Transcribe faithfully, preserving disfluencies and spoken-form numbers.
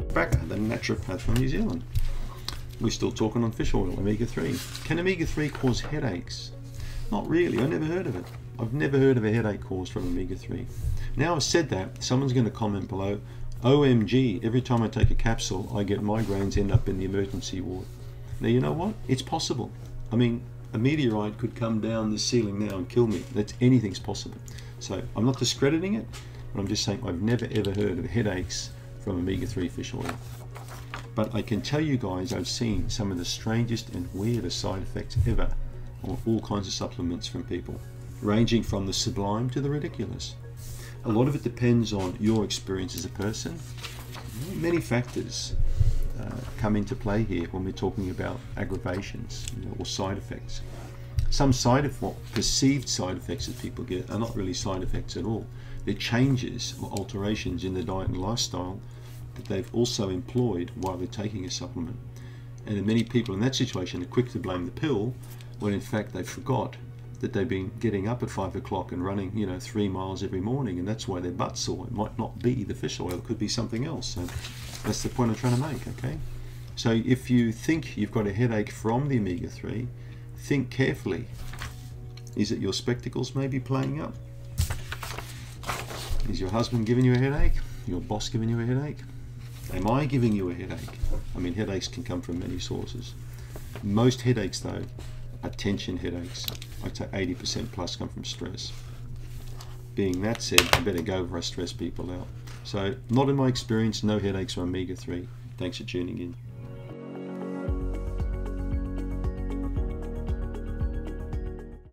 Backer, the naturopath from New Zealand. We're still talking on fish oil, omega three. Can omega three cause headaches? Not really, I never heard of it. I've never heard of a headache caused from omega three. Now I've said that, someone's going to comment below, O M G, every time I take a capsule, I get migraines, end up in the emergency ward. Now you know what? It's possible. I mean, a meteorite could come down the ceiling now and kill me. That's anything's possible. So I'm not discrediting it, but I'm just saying I've never ever heard of headaches from omega three fish oil. But I can tell you guys I've seen some of the strangest and weirdest side effects ever on all kinds of supplements from people, ranging from the sublime to the ridiculous. A lot of it depends on your experience as a person. Many factors uh, come into play here when we're talking about aggravations, you know, or side effects. Some side of what perceived side effects that people get are not really side effects at all. They're changes or alterations in their diet and lifestyle that they've also employed while they're taking a supplement. And many people in that situation are quick to blame the pill when in fact they forgot that they've been getting up at five o'clock and running, you know, three miles every morning, and that's why their butt's sore. It might not be the fish oil, it could be something else. So that's the point I'm trying to make, okay? So if you think you've got a headache from the omega three, think carefully. Is it your spectacles maybe playing up? Is your husband giving you a headache? Your boss giving you a headache? Am I giving you a headache? I mean, headaches can come from many sources. Most headaches, though, are tension headaches. I'd say eighty percent plus come from stress. Being that said, I better go before I stress people out. So, not in my experience, no headaches from omega three. Thanks for tuning in.